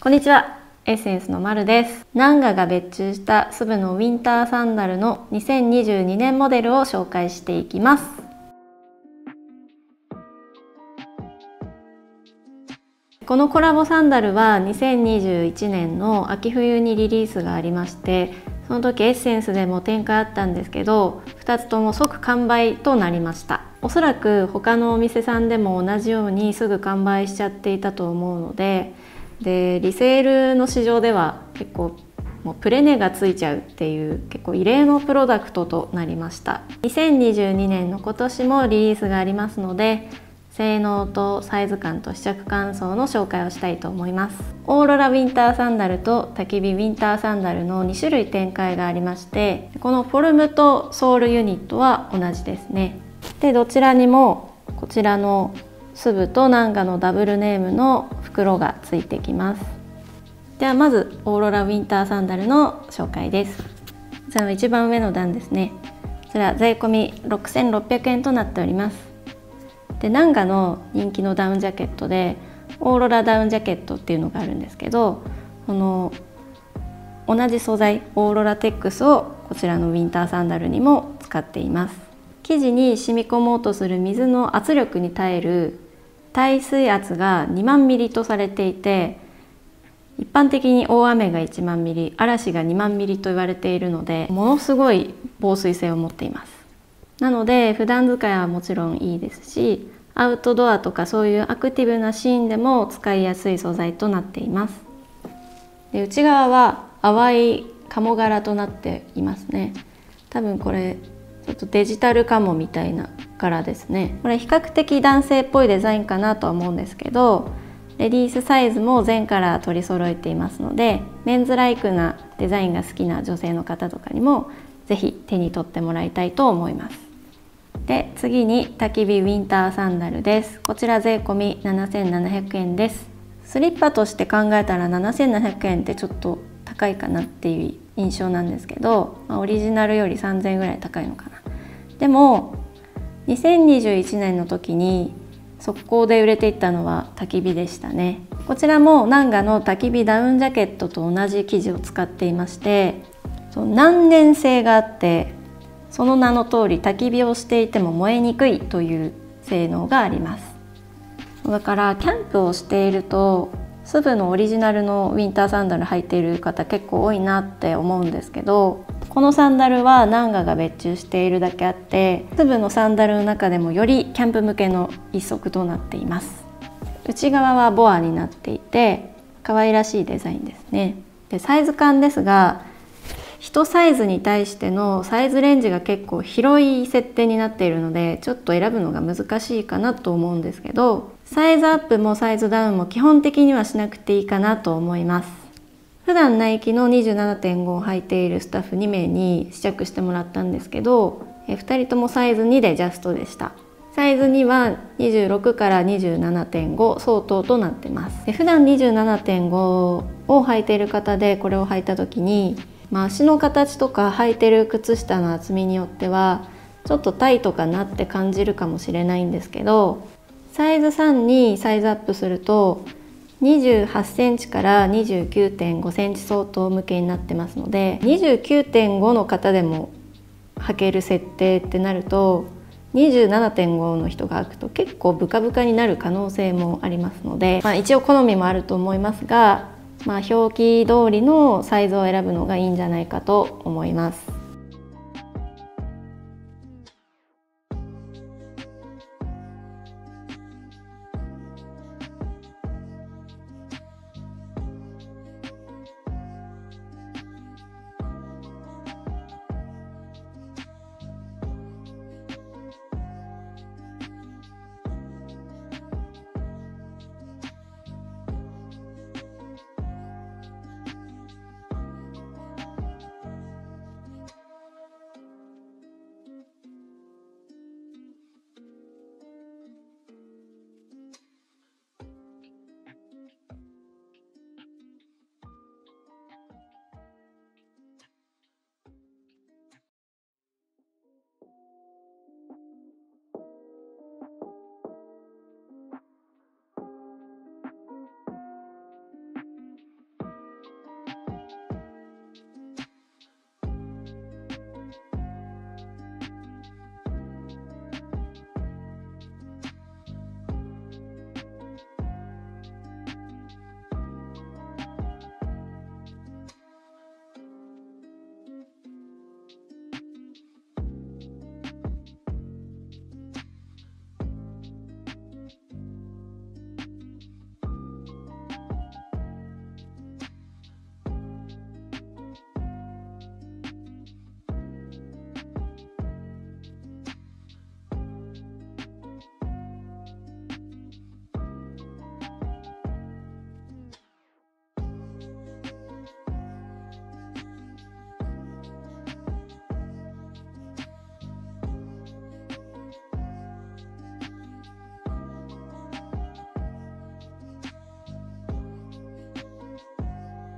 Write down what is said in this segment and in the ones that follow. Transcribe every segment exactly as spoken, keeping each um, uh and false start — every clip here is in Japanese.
こんにちは、エッセンスのまるです。ナンガが別注したスブのウィンターサンダルのにせんにじゅうにねんモデルを紹介していきます。このコラボサンダルはにせんにじゅういちねんの秋冬にリリースがありまして、その時エッセンスでも展開あったんですけど、ふたつとも即完売となりました。おそらく他のお店さんでも同じようにすぐ完売しちゃっていたと思うので、でリセールの市場では結構もうプレ値がついちゃうっていう結構異例のプロダクトとなりました。にせんにじゅうにねんの今年もリリースがありますので、性能とサイズ感と試着感想の紹介をしたいと思います。オーロラウィンターサンダルと焚き火ウィンターサンダルのにしゅるい展開がありまして、このフォルムとソールユニットは同じですね。でどちらにもこちらのスブとナンガのダブルネームの袋がついてきます。ではまずオーロラウィンターサンダルの紹介です。こちらの一番上の段ですね。こちら税込みろくせんろっぴゃくえんとなっております。でナンガの人気のダウンジャケットでオーロラダウンジャケットっていうのがあるんですけど、この同じ素材オーロラテックスをこちらのウィンターサンダルにも使っています。生地に染み込もうとする水の圧力に耐える耐水圧がにまんミリとされていて、一般的に大雨がいちまんミリ、嵐がにまんミリと言われているので、ものすごい防水性を持っています。なので普段使いはもちろんいいですし、アウトドアとかそういうアクティブなシーンでも使いやすい素材となっています。で内側は淡い鴨柄となっていますね。多分これちょっとデジタルカモみたいな柄ですね。これ比較的男性っぽいデザインかなとは思うんですけど、レディースサイズも全カラー取り揃えていますので、メンズライクなデザインが好きな女性の方とかにも是非手に取ってもらいたいと思います。で次に焚き火ウィンターサンダルです。こちら税込みななせんななひゃくえんです。スリッパとして考えたらななせんななひゃくえんってちょっと高いかなっていう印象なんですけど、まあ、オリジナルよりさんぜんえんぐらい高いのかな。でもにせんにじゅういちねんの時に速攻で売れていったのは焚き火でしたね。こちらもナンガの焚き火ダウンジャケットと同じ生地を使っていまして、その難燃性があって、その名の通り焚き火をしていても燃えにくいという性能があります。だからキャンプをしているとスブのオリジナルのウィンターサンダル履いている方結構多いなって思うんですけど、このサンダルはナンガが別注しているだけあって、スブのサンダルの中でもよりキャンプ向けの一足となっています。内側はボアになっていて可愛らしいデザインですね。でサイズ感ですが、いちサイズに対してのサイズレンジが結構広い設定になっているので、ちょっと選ぶのが難しいかなと思うんですけど、サイズアップもサイズダウンも基本的にはしなくていいかなと思います。普段ナイキの にじゅうななてんご を履いているスタッフにめいに試着してもらったんですけど、ふたりともサイズにでジャストでした。サイズにはにじゅうろくから にじゅうななてんご 相当となってます。で普段 にじゅうななてんご を履いている方でこれを履いた時に、まあ、足の形とか履いてる靴下の厚みによってはちょっとタイトかなって感じるかもしれないんですけど、サイズさんにサイズアップするとにじゅうはちセンチからにじゅうきゅうてんごセンチ相当向けになってますので、にじゅうきゅうてんごの方でも履ける設定ってなると にじゅうななてんご の人が履くと結構ブカブカになる可能性もありますので、まあ、一応好みもあると思いますが、まあ、表記通りのサイズを選ぶのがいいんじゃないかと思います。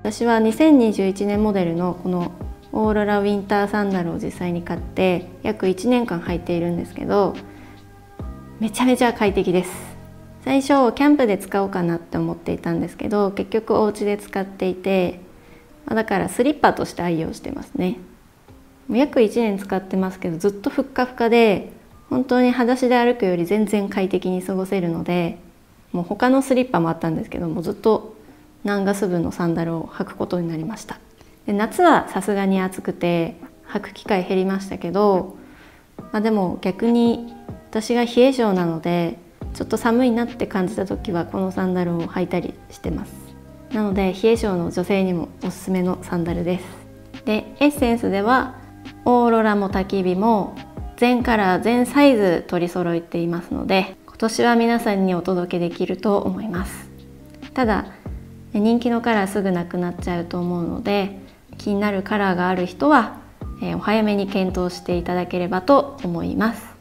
私はにせんにじゅういちねんモデルのこのオーロラウィンターサンダルを実際に買って約いちねんかん履いているんですけど、めちゃめちゃ快適です。最初キャンプで使おうかなって思っていたんですけど、結局お家で使っていて、だからスリッパとして愛用してますね。約いちねん使ってますけど、ずっとふっかふかで、本当に裸足で歩くより全然快適に過ごせるので、もう他のスリッパもあったんですけども、ずっとナンガス部のサンダルを履くことになりました。で、夏はさすがに暑くて履く機会減りましたけど、まあ、でも逆に私が冷え性なので、ちょっと寒いなって感じた時はこのサンダルを履いたりしてます。なので冷え性の女性にもおすすめのサンダルです。で、エッセンスではオーロラも焚き火も全カラー全サイズ取り揃えていますので、今年は皆さんにお届けできると思います。ただ人気のカラーすぐなくなっちゃうと思うので、気になるカラーがある人はお早めに検討していただければと思います。